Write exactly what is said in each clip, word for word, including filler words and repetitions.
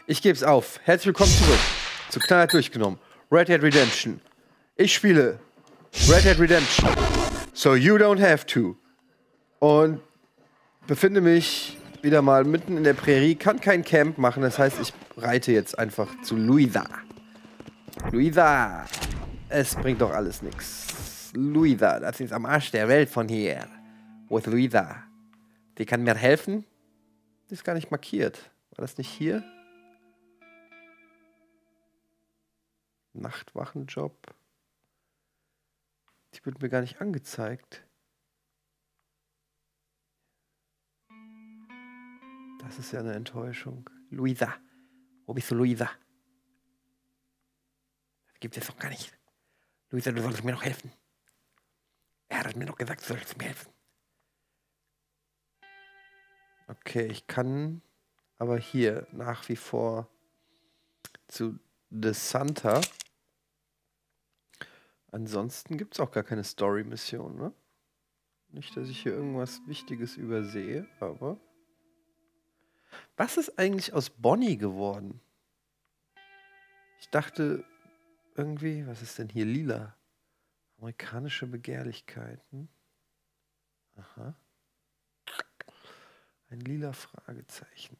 Ich geb's auf. Herzlich willkommen zurück zu Knallhart durchgenommen. Red Dead Redemption. Ich spiele Red Dead Redemption. So you don't have to. Und befinde mich wieder mal mitten in der Prärie. Kann kein Camp machen. Das heißt, ich reite jetzt einfach zu Louisa. Louisa. Es bringt doch alles nichts. Louisa, das ist am Arsch der Welt von hier. Wo ist Louisa? Die kann mir helfen? Die ist gar nicht markiert. War das nicht hier? Nachtwachenjob. Die wird mir gar nicht angezeigt. Das ist ja eine Enttäuschung. Louisa. Wo bist du, Louisa? Das gibt es doch gar nicht. Louisa, du solltest mir noch helfen. Er hat mir noch gesagt, du solltest mir helfen. Okay, ich kann aber hier nach wie vor zu The Santa. Ansonsten gibt es auch gar keine Story-Mission, ne? Nicht, dass ich hier irgendwas Wichtiges übersehe, aber... Was ist eigentlich aus Bonnie geworden? Ich dachte irgendwie, was ist denn hier lila? Amerikanische Begehrlichkeiten. Aha. Ein lila Fragezeichen.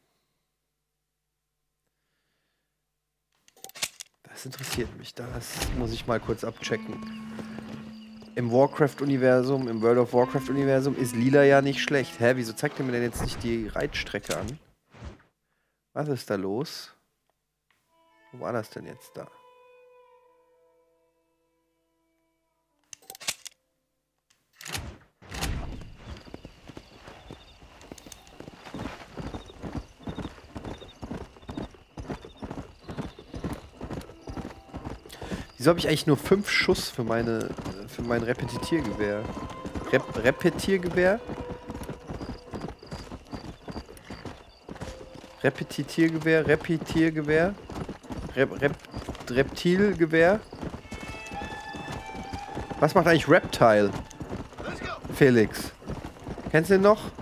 Das interessiert mich. Das muss ich mal kurz abchecken. Im Warcraft-Universum, im World of Warcraft-Universum ist lila ja nicht schlecht. Hä, wieso zeigt er mir denn jetzt nicht die Reitstrecke an? Was ist da los? Wo war das denn jetzt da? Wieso habe ich eigentlich nur fünf Schuss für meine für mein Repetitiergewehr? Rep Repetiergewehr? Repetitiergewehr, Repetiergewehr, Rep Rep Reptilgewehr. Was macht eigentlich Reptile? Felix. Kennst du den noch?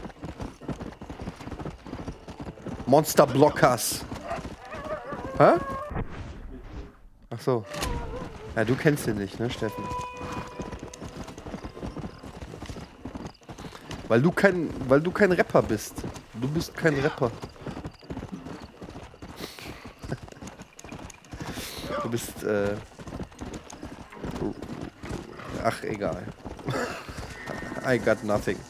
Monster Blockers. Hä? Ach so. Ja, du kennst den nicht, ne, Steffen? Weil du kein, weil du kein Rapper bist. Du bist kein Rapper. Du bist, äh... Ach, egal. I got nothing.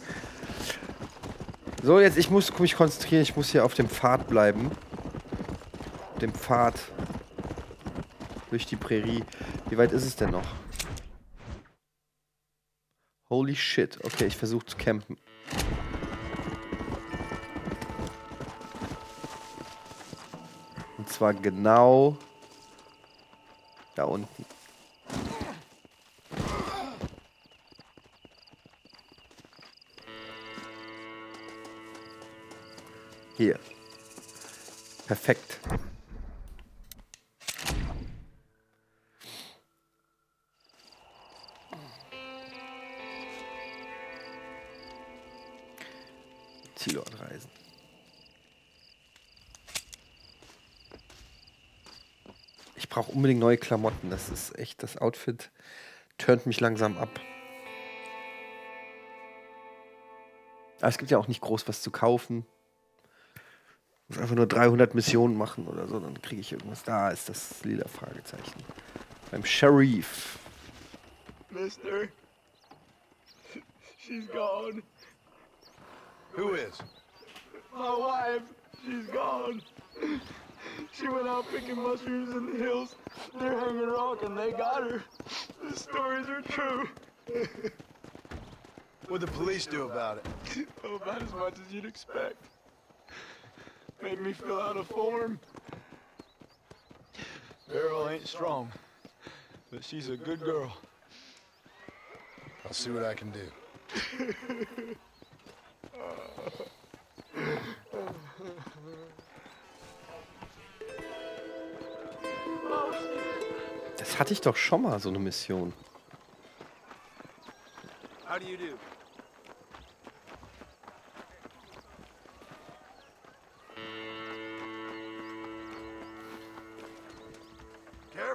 So, jetzt, ich muss mich konzentrieren. Ich muss hier auf dem Pfad bleiben. Dem Pfad. Durch die Prärie. Wie weit ist es denn noch? Holy shit. Okay, ich versuche zu campen. Und zwar genau da unten. Hier. Perfekt. Zielort reisen. Ich brauche unbedingt neue Klamotten. Das ist echt, das Outfit turnt mich langsam ab. Aber es gibt ja auch nicht groß was zu kaufen. Ich muss einfach nur dreihundert Missionen machen oder so, dann kriege ich irgendwas. Da ist das lila Fragezeichen. Beim Sheriff. Mister, she's gone. Who is? My wife, she's gone. She went out picking mushrooms in the hills. They're hanging rock and they got her. The stories are true. What'd the police do about it? Oh, about as much as you'd expect. Made me fill out a form. Beryl ain't strong, but she's a good girl. I'll see what I can do. Das hatte ich doch schon mal, so eine Mission. How do you do?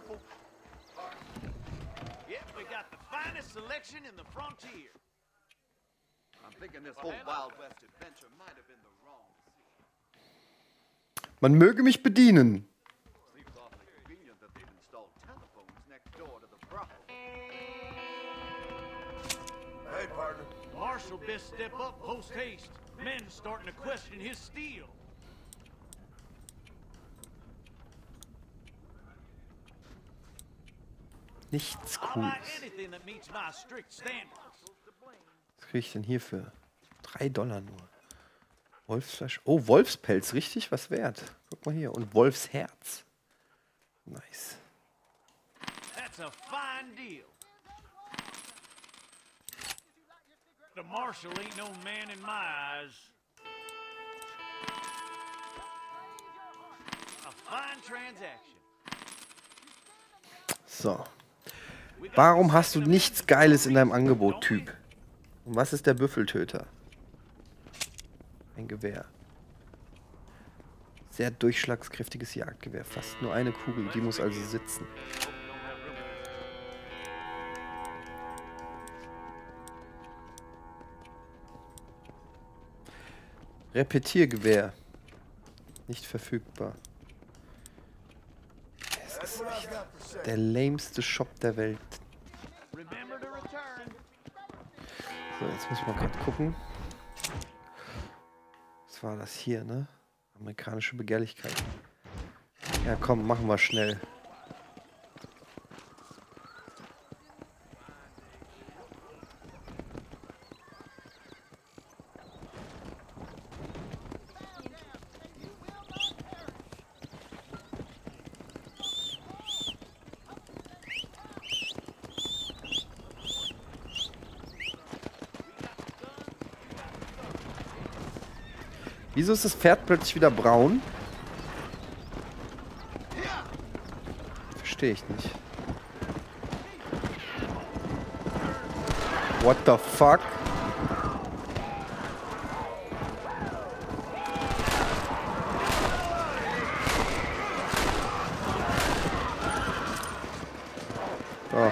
careful. Yep, we got the finest selection in the frontier. I'm thinking this whole Wild West adventure might have been the wrong decision. Man möge mich bedienen. Seems awfully convenient that they've installed telephones next door to the brothel. Hey, partner. Marshal best step up post haste. Men starting to question his steel. Nichts I Cooles. like anything that meets my strict standards. Was kriege ich denn hier für? Drei Dollar nur. Wolfsfleisch. Oh, Wolfspelz, richtig was wert. Guck mal hier. Und Wolfsherz. Nice. That's a fine deal. The marshal ain't no man in my eyes. A fine transaction. So. Warum hast du nichts Geiles in deinem Angebot, Typ? Und was ist der Büffeltöter? Ein Gewehr. Sehr durchschlagskräftiges Jagdgewehr. Fast nur eine Kugel, die muss also sitzen. Repetiergewehr. Nicht verfügbar. Es ist echt der lameste Shop der Welt. So, jetzt müssen wir gerade gucken. Was war das hier, ne? Amerikanische Begehrlichkeit. Ja, komm, machen wir schnell. Wieso ist das Pferd plötzlich wieder braun? Verstehe ich nicht. What the fuck? Oh.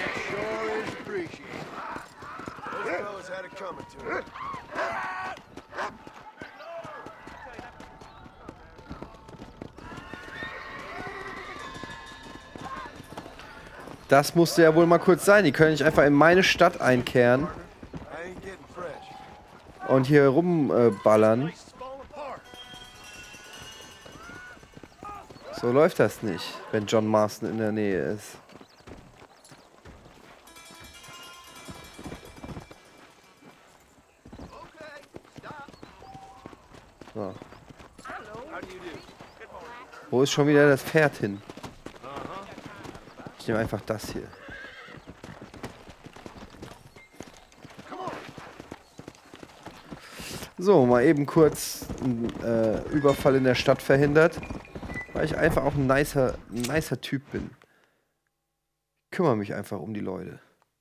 Das musste ja wohl mal kurz sein. Die können nicht einfach in meine Stadt einkehren und hier rumballern. Äh, so läuft das nicht, wenn John Marston in der Nähe ist. So. Wo ist schon wieder das Pferd hin? Ich nehme einfach das hier. So, mal eben kurz einen äh, Überfall in der Stadt verhindert, weil ich einfach auch ein nicer, ein nicer Typ bin. Ich kümmere mich einfach um die Leute.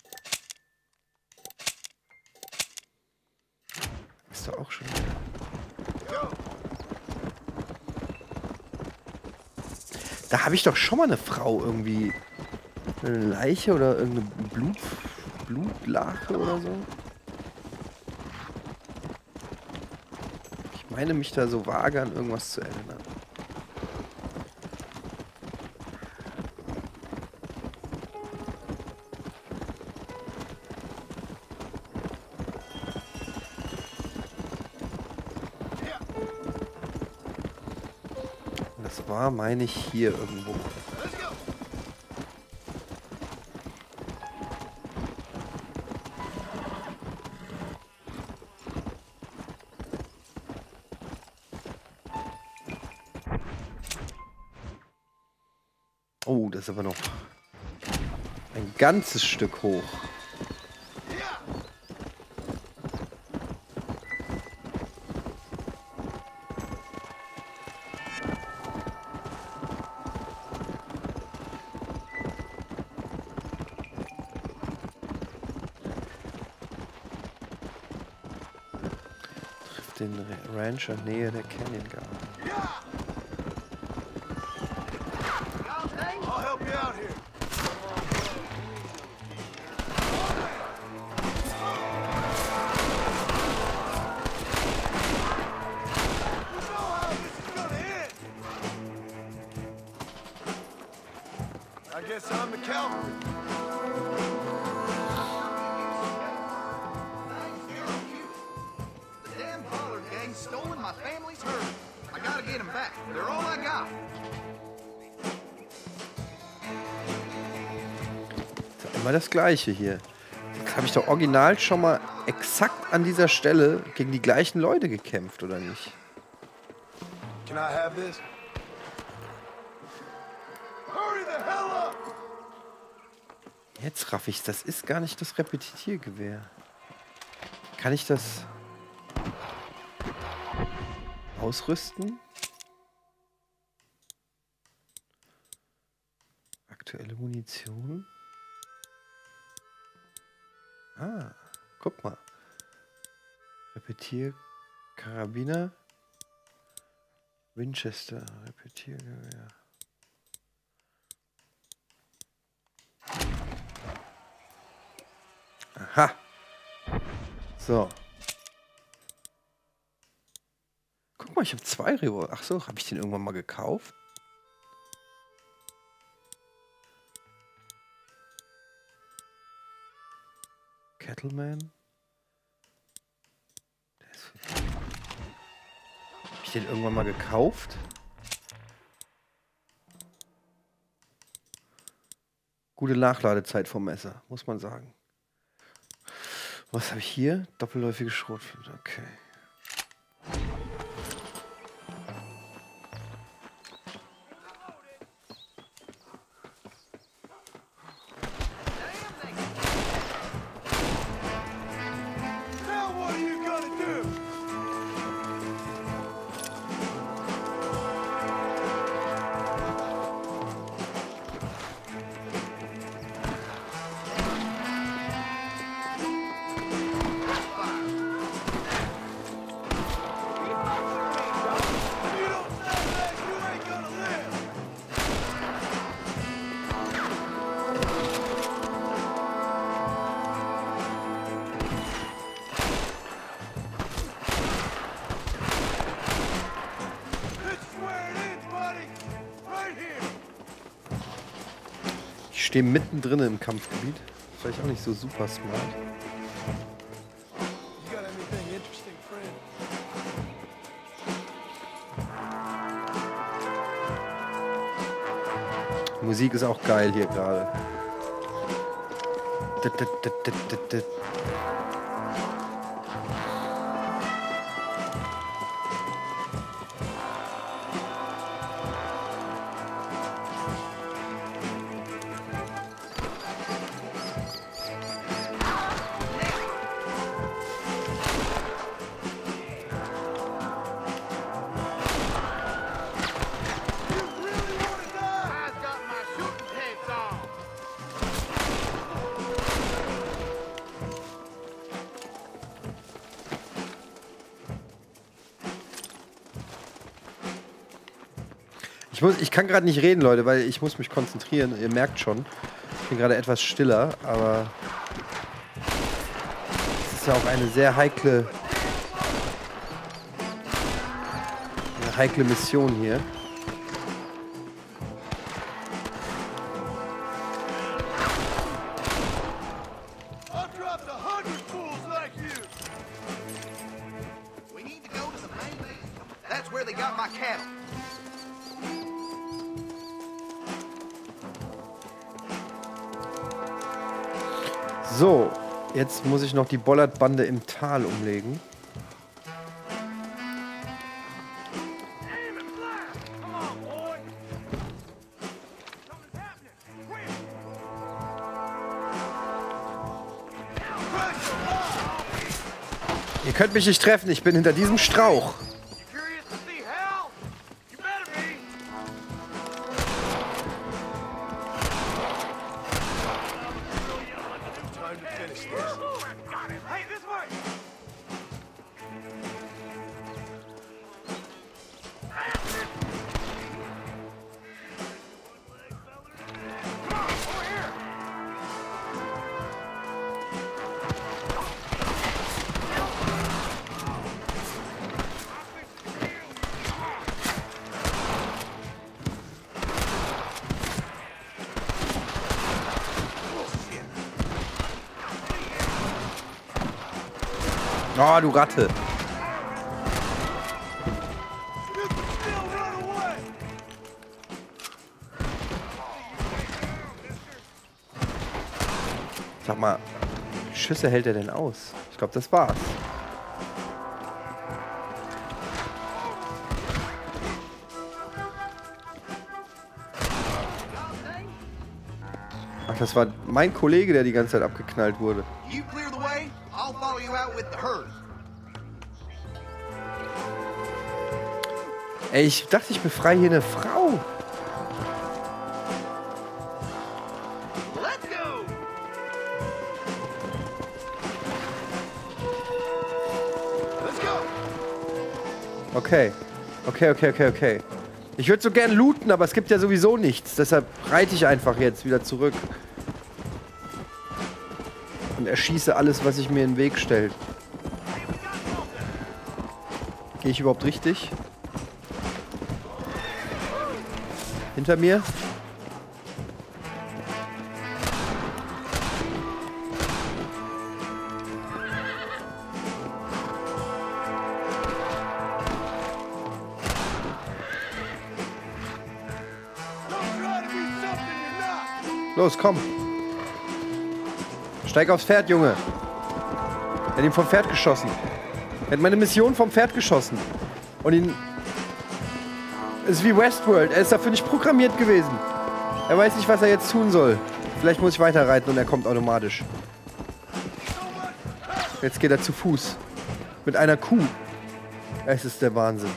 Ist doch auch schon wieder. Da habe ich doch schon mal eine Frau irgendwie. Eine Leiche oder irgendeine Blut, Blutlache oder so. Ich meine mich da so vage an irgendwas zu erinnern. Das war, meine ich, hier irgendwo. Oh, das ist aber noch ein ganzes Stück hoch. Trifft den Rancher Nähe der Canyon Garden. I'll help you out here. I'm the cavalry. The damn Pollard gang's stolen my family's herd. I gotta get them back. They're all I got. Das ist immer das Gleiche hier. Jetzt habe ich doch original schon mal exakt an dieser Stelle gegen die gleichen Leute gekämpft, oder nicht? Can I have this? Hurry the hell up! Jetzt raff ich's. Das ist gar nicht das Repetiergewehr. Kann ich das ausrüsten? Aktuelle Munition. Ah, guck mal. Repetierkarabiner. Winchester. Repetiergewehr. Aha. So. Guck mal, ich habe zwei Revolver. Ach so, habe ich den irgendwann mal gekauft? Cattleman. Der ist... Hab ich den irgendwann mal gekauft? Gute Nachladezeit vom Messer, muss man sagen. Was habe ich hier? Doppelläufige Schrotflinte, okay. Now what are you gonna do? You don't sound like you ain't gonna live. This is where it ends, buddy. Right here. Ich stehe mittendrin im Kampfgebiet. Vielleicht auch nicht so super smart. You got anything interesting, friend? Musik ist auch geil hier gerade. Dit, dit, dit, dit, dit, dit. You really wanna die? I've got my shooting pants on. Ich, muss, ich kann gerade nicht reden, Leute, weil ich muss mich konzentrieren. Ihr merkt schon, ich bin gerade etwas stiller, aber es ist ja auch eine sehr heikle, eine heikle Mission hier. I've dropped a hundred fools like you. We need to go to the main base. That's where they got my cattle. So, jetzt muss ich noch die Bollardbande im Tal umlegen. Aim and blast! Come on, boy! Something's happening! Quick! Ihr könnt mich nicht treffen, ich bin hinter diesem Strauch. You curious to see hell? You better be! Time to finish this. Got it! Hey, this way! Come on, over here! Oh, du Ratte. Sag mal, wie viele Schüsse hält er denn aus? Ich glaube, das war's. Ach, das war mein Kollege, der die ganze Zeit abgeknallt wurde. You clear the way, I'll follow you out with the herd. Ey, ich dachte, ich befreie hier eine Frau. Let's go! Let's go! Okay. Okay, okay, okay, okay. Ich würde so gern looten, aber es gibt ja sowieso nichts. Deshalb reite ich einfach jetzt wieder zurück. Und erschieße alles, was sich mir in den Weg stellt. Gehe ich überhaupt richtig? Hinter mir? Los, komm. Steig aufs Pferd, Junge. Er hat ihn vom Pferd geschossen. Er hat meine Mission vom Pferd geschossen. Und ihn... Es ist wie Westworld. Er ist dafür nicht programmiert gewesen. Er weiß nicht, was er jetzt tun soll. Vielleicht muss ich weiterreiten und er kommt automatisch. Jetzt geht er zu Fuß. Mit einer Kuh. Es ist der Wahnsinn.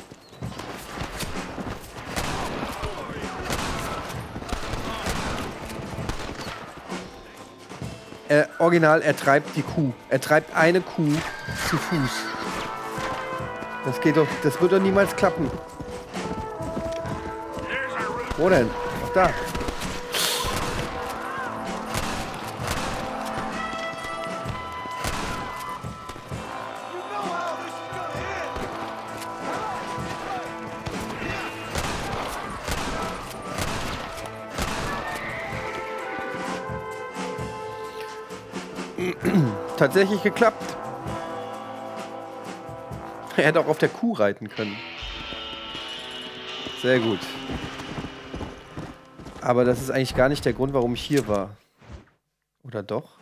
Er, original, er treibt die Kuh. Er treibt eine Kuh zu Fuß. Das geht doch, das wird doch niemals klappen. Wo denn? Ach, da. Tatsächlich geklappt. Er hätte auch auf der Kuh reiten können. Sehr gut. Aber das ist eigentlich gar nicht der Grund, warum ich hier war. Oder doch?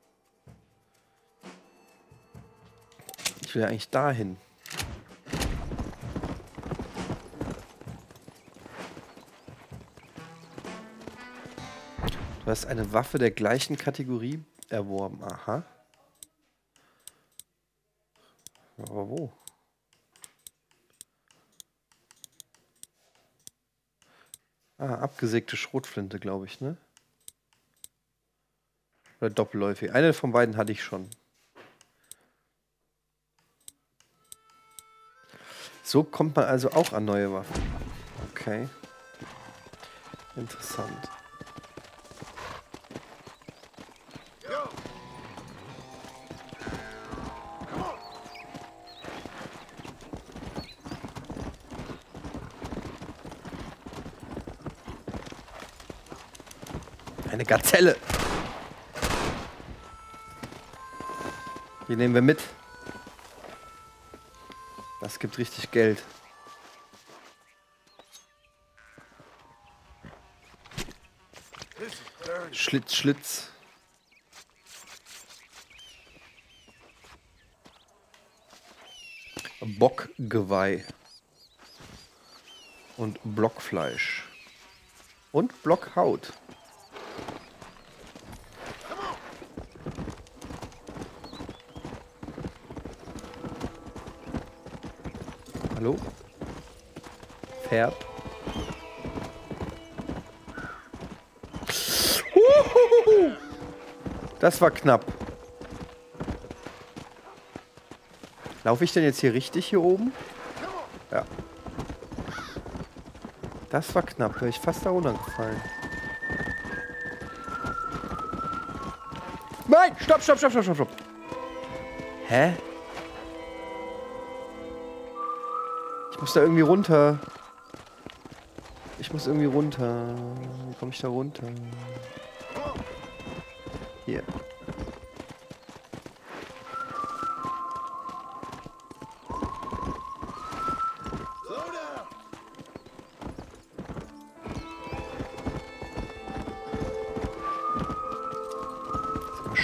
Ich will ja eigentlich dahin. Du hast eine Waffe der gleichen Kategorie erworben. Aha. Aber wo? Ah, abgesägte Schrotflinte, glaube ich, ne? Oder doppelläufig. Eine von beiden hatte ich schon. So kommt man also auch an neue Waffen. Okay. Interessant. Eine Gazelle. Die nehmen wir mit. Das gibt richtig Geld. Schlitz, Schlitz. Bockgeweih. Und Blockfleisch. Und Blockhaut. Hallo? Pferd. Uhuhu. Das war knapp. Laufe ich denn jetzt hier richtig hier oben? Ja. Das war knapp. Wäre ich fast da runtergefallen. Nein! Stopp, stopp, stopp, stopp, stopp, stopp. Hä? Ich muss da irgendwie runter. Ich muss irgendwie runter. Wie komme ich da runter? Hier.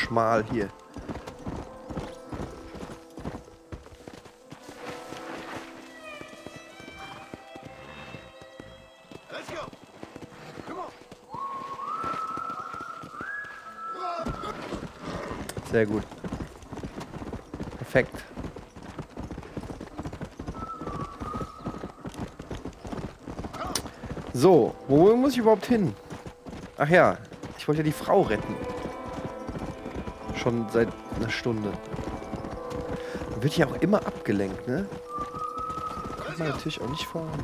schmal hier. Let's go. Come on. Sehr gut. Perfekt. So, wo muss ich überhaupt hin? Ach ja, ich wollte ja die Frau retten. Schon seit einer Stunde. Man wird ja auch immer abgelenkt, ne? Kommt man natürlich auch nicht voran.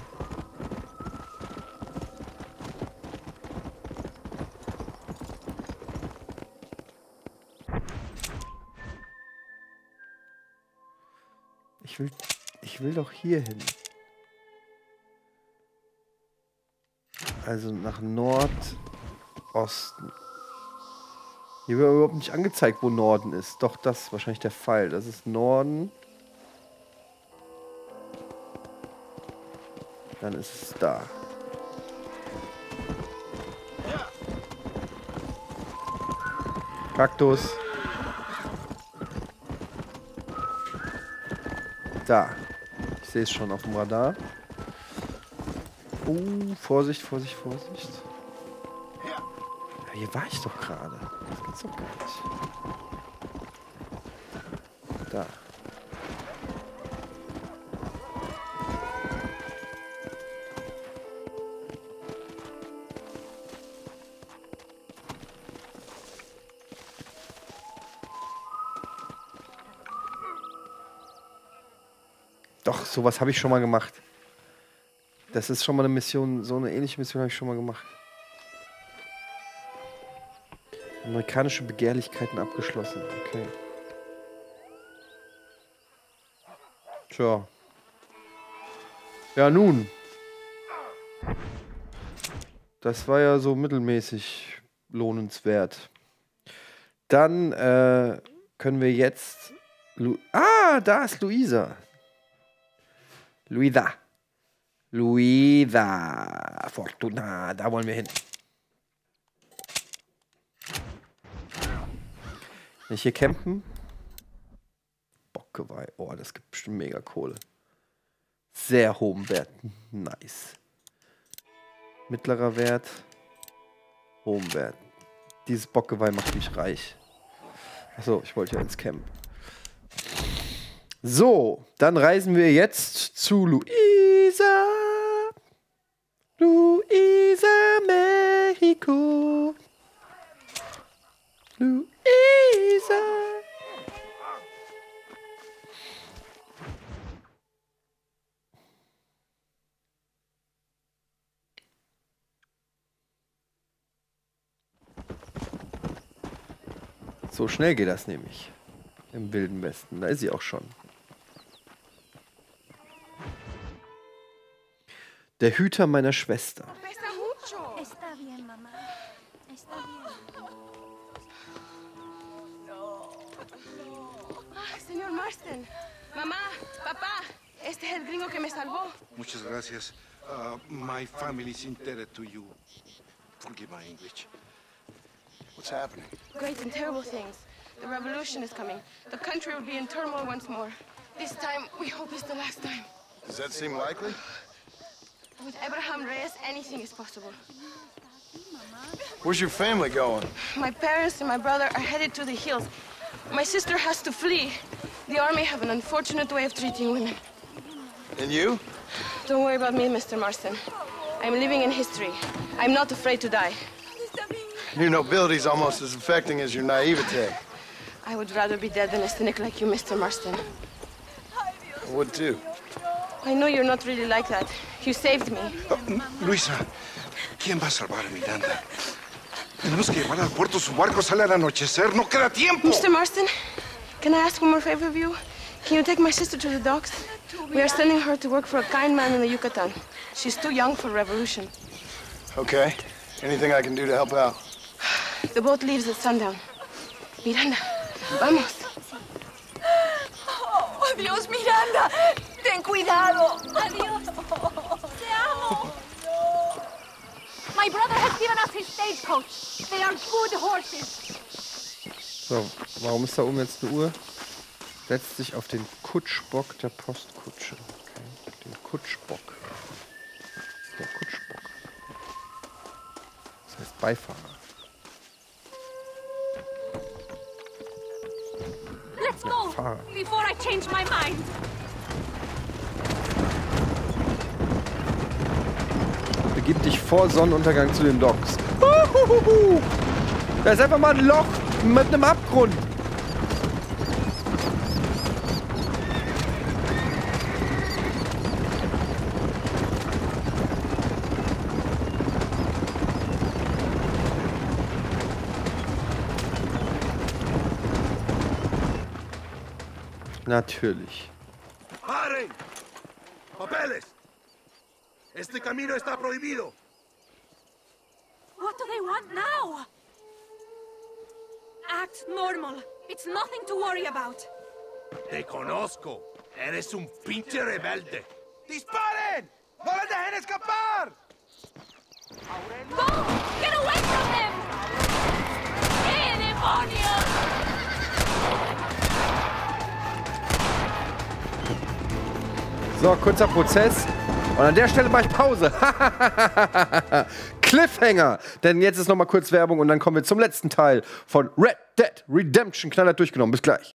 Ich will, ich will doch hier hin. Also nach Nordosten. Hier wird überhaupt nicht angezeigt, wo Norden ist. Doch, das ist wahrscheinlich der Fall. Das ist Norden. Dann ist es da. Kaktus. Da. Ich sehe es schon auf dem Radar. Oh, Vorsicht, Vorsicht, Vorsicht. Ja, hier war ich doch gerade. Das geht's doch gar nicht. Da. Doch, sowas habe ich schon mal gemacht. Das ist schon mal eine Mission, so eine ähnliche Mission habe ich schon mal gemacht. Amerikanische Begehrlichkeiten abgeschlossen, okay. Tja. Ja, nun. Das war ja so mittelmäßig lohnenswert. Dann äh, können wir jetzt... Lu ah, da ist Luisa. Luisa. Luisa Fortuna, da wollen wir hin. Wenn ich hier campen? Bockgeweih. Oh, das gibt bestimmt mega Kohle. Sehr hohen Wert. Nice. Mittlerer Wert. Hohen Wert. Dieses Bockgeweih macht mich reich. Achso, ich wollte ja ins Camp. So, dann reisen wir jetzt zu Luisa. Luisa, Mexiko. Luisa. So schnell geht das nämlich. Im Wilden Westen. Da ist sie auch schon. Der Hüter meiner Schwester. Está bien, mamá. Está bien. Ah, señor Marston. Mamá, papá, este es el gringo que me salvó. Muchas gracias. Uh, my family's indebted to you. Forgive my English. What's happening? Great and terrible things. The revolution is coming. The country will be in turmoil once more. This time, we hope it's the last time. Does that seem likely? With Abraham Reyes, anything is possible. Where's your family going? My parents and my brother are headed to the hills. My sister has to flee. The army have an unfortunate way of treating women. And you? Don't worry about me, Mister Marston. I'm living in history. I'm not afraid to die. Your nobility's almost as affecting as your naivete. I would rather be dead than a cynic like you, Mister Marston. I would too. I know you're not really like that. You saved me. Oh, Luisa, ¿quién va a salvar a Miranda? Tenemos que llevar al puerto. Su barco sale al anochecer. No queda tiempo. Mister Marston, can I ask one more favor of you? Can you take my sister to the docks? We are sending her to work for a kind man in the Yucatan. She's too young for revolution. Okay. Anything I can do to help out? The boat leaves at sundown. Miranda, vamos. Oh, Dios, Miranda. Ten cuidado. Adiós. Te amo. My brother has given us his stagecoach. They are good horses. So, warum ist da oben jetzt eine Uhr? Setzt sich auf den Kutschbock der Postkutsche. Okay. Den Kutschbock. Das ist der Kutschbock. Das heißt Beifahrer. Let's go Fahrer. before I change my mind. Begib dich vor Sonnenuntergang zu den Docks. Uhuhuhu. Da ist einfach mal ein Loch mit einem Abgrund. Natürlich. ¡Paren! ¡Papeles! Este camino está prohibido. What do they want now? Act normal. It's nothing to worry about. Te conozco. Eres un pinche rebelde. ¡Disparen! ¡No les dejen escapar! Go! Get away from them! ¡Qué demonios! So, kurzer Prozess. Und an der Stelle mache ich Pause. Cliffhanger. Denn jetzt ist noch mal kurz Werbung und dann kommen wir zum letzten Teil von Red Dead Redemption. Knallhart durchgenommen. Bis gleich.